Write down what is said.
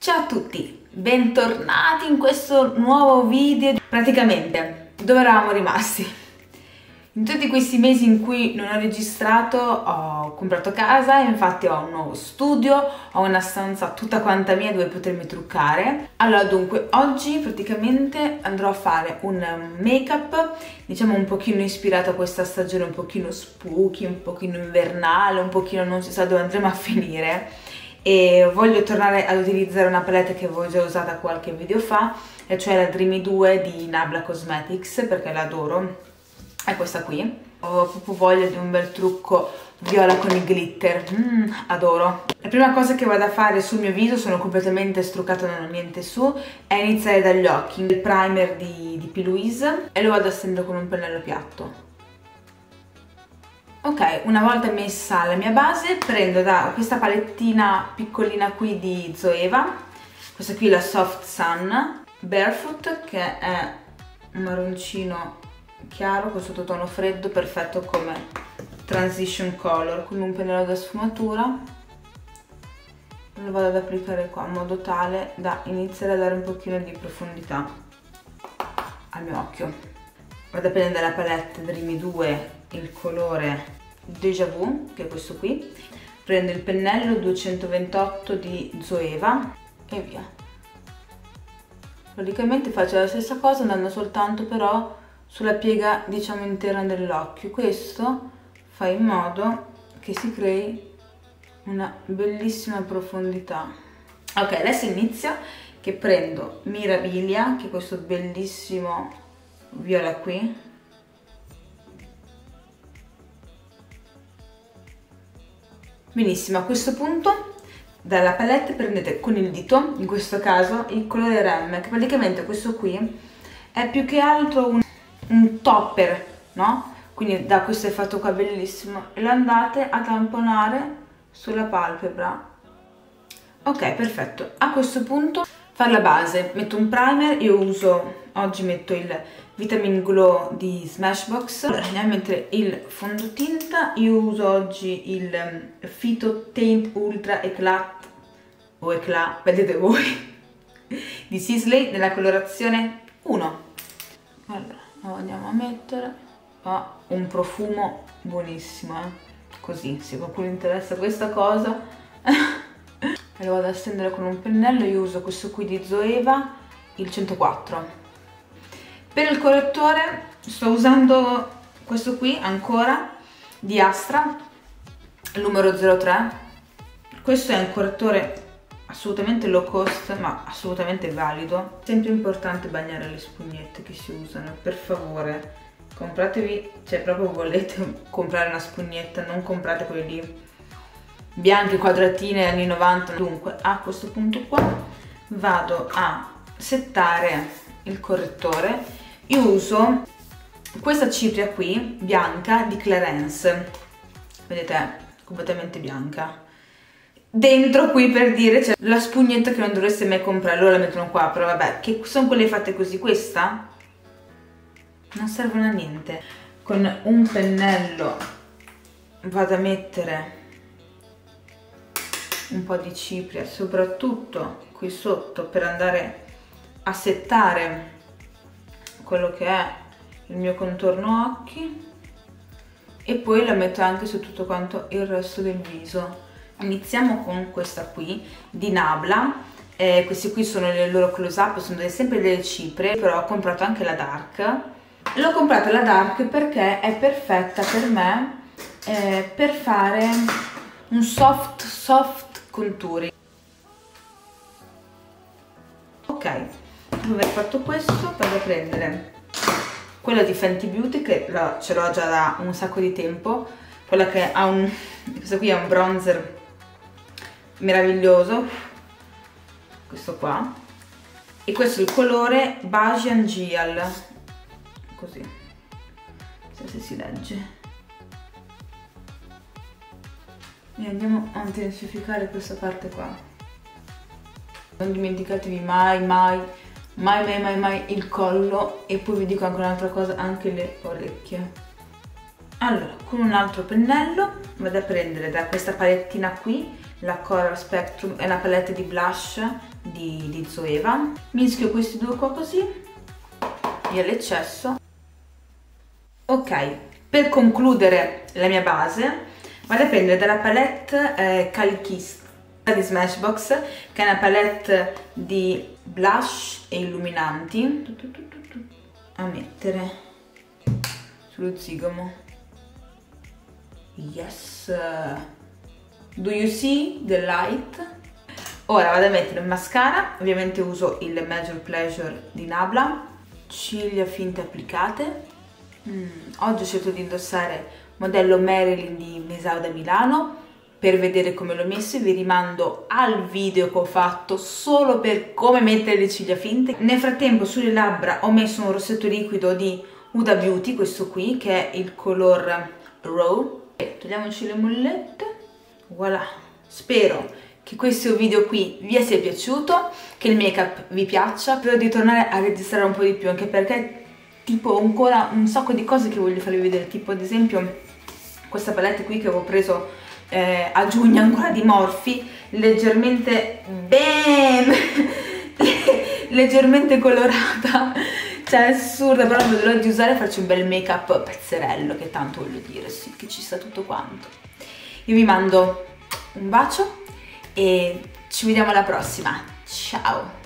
Ciao a tutti, bentornati in questo nuovo video. Praticamente, dove eravamo rimasti? In tutti questi mesi in cui non ho registrato ho comprato casa, infatti ho un nuovo studio, ho una stanza tutta quanta mia dove potermi truccare. Allora dunque, oggi praticamente andrò a fare un make-up, diciamo un pochino ispirato a questa stagione, un pochino spooky, un pochino invernale, un pochino non si sa dove andremo a finire. E voglio tornare ad utilizzare una palette che avevo già usata qualche video fa, e cioè la Dreamy 2 di Nabla Cosmetics, perché l'adoro. È questa qui. Ho proprio voglia di un bel trucco viola con il glitter, adoro. La prima cosa che vado a fare sul mio viso, sono completamente struccata, non ho niente su, è iniziare dagli occhi. Il primer di P. Louise e lo vado a stendere con un pennello piatto. Ok, una volta messa la mia base, prendo da questa palettina piccolina qui di Zoeva, questa qui è la Soft Sun Barefoot, che è un marroncino chiaro con sottotono freddo, perfetto come transition color. Con un pennello da sfumatura lo vado ad applicare qua in modo tale da iniziare a dare un pochino di profondità al mio occhio. Vado a prendere la palette Dreamy 2, il colore Déjà Vu, che è questo qui, prendo il pennello 228 di Zoeva e via. Praticamente faccio la stessa cosa andando soltanto però sulla piega, diciamo, intera dell'occhio. Questo fa in modo che si crei una bellissima profondità. Ok, adesso inizio, che prendo Mirabilia, che è questo bellissimo viola qui. Benissimo, a questo punto dalla palette prendete con il dito, in questo caso, il colore Rem, che praticamente questo qui è più che altro un topper, no? Quindi dà questo effetto qua bellissimo, e lo andate a tamponare sulla palpebra. Ok, perfetto. A questo punto fare la base, metto un primer, io uso, oggi metto il Vitamin Glow di Smashbox. Allora, mentre il fondotinta io uso oggi il Phyto Taint Ultra Eclat o Eclat, vedete voi, di Sisley nella colorazione 1. Allora, lo andiamo a mettere. Ha un profumo buonissimo, così, se qualcuno interessa questa cosa. E lo vado a stendere con un pennello. Io uso questo qui di Zoeva, il 104. Per il correttore sto usando questo qui ancora di Astra, il numero 03. Questo è un correttore assolutamente low cost, ma assolutamente valido. Sempre importante bagnare le spugnette che si usano, per favore compratevi, cioè proprio volete comprare una spugnetta, non comprate quelli lì bianche quadratine anni 90. Dunque a questo punto qua vado a settare il correttore. Io uso questa cipria qui bianca di Clarins, vedete, completamente bianca. Dentro qui, per dire, c'è la spugnetta che non dovreste mai comprare, loro la mettono qua, però vabbè, che sono quelle fatte così. Questa non servono a niente. Con un pennello vado a mettere un po' di cipria soprattutto qui sotto per andare a settare quello che è il mio contorno occhi, e poi la metto anche su tutto quanto il resto del viso. Iniziamo con questa qui di Nabla. Questi qui sono le loro close up, sono sempre delle cipre, però ho comprato anche la dark. L'ho comprata la dark perché è perfetta per me per fare un soft contouring. Ok, dopo aver fatto questo vado a prendere quella di Fenty Beauty, che ce l'ho già da un sacco di tempo, quella che ha questo qui è un bronzer meraviglioso, questo qua, e questo è il colore Bajan Gial, così, non so se si legge. E andiamo a intensificare questa parte qua. Non dimenticatevi mai il collo, e poi vi dico anche un'altra cosa, anche le orecchie. Allora, con un altro pennello vado a prendere da questa palettina qui, la Coral Spectrum, è una palette di blush di Zoeva. Mischio questi due qua così, via l'eccesso. Ok, per concludere la mia base vado a prendere dalla palette Calquista di Smashbox, che è una palette di blush e illuminanti, a mettere sullo zigomo. Yes, do you see the light? Ora vado a mettere il mascara, ovviamente uso il Major Pleasure di Nabla, ciglia finte applicate. Oggi ho scelto di indossare modello Marilyn di Mesao da Milano. Per vedere come l'ho messo vi rimando al video che ho fatto solo per come mettere le ciglia finte. Nel frattempo sulle labbra ho messo un rossetto liquido di Huda Beauty, questo qui, che è il color Raw. Togliamoci le mollette, voilà. Spero che questo video qui vi sia piaciuto, che il make up vi piaccia. Spero di tornare a registrare un po' di più, anche perché tipo ho ancora un sacco di cose che voglio farvi vedere, tipo ad esempio questa palette qui che avevo preso a giugno, ancora di Morphe, leggermente leggermente colorata, cioè assurda, però non vedo l'ora di usare e farci un bel make up pezzerello, che tanto voglio dire, sì, che ci sta tutto quanto. Io vi mando un bacio e ci vediamo alla prossima, ciao!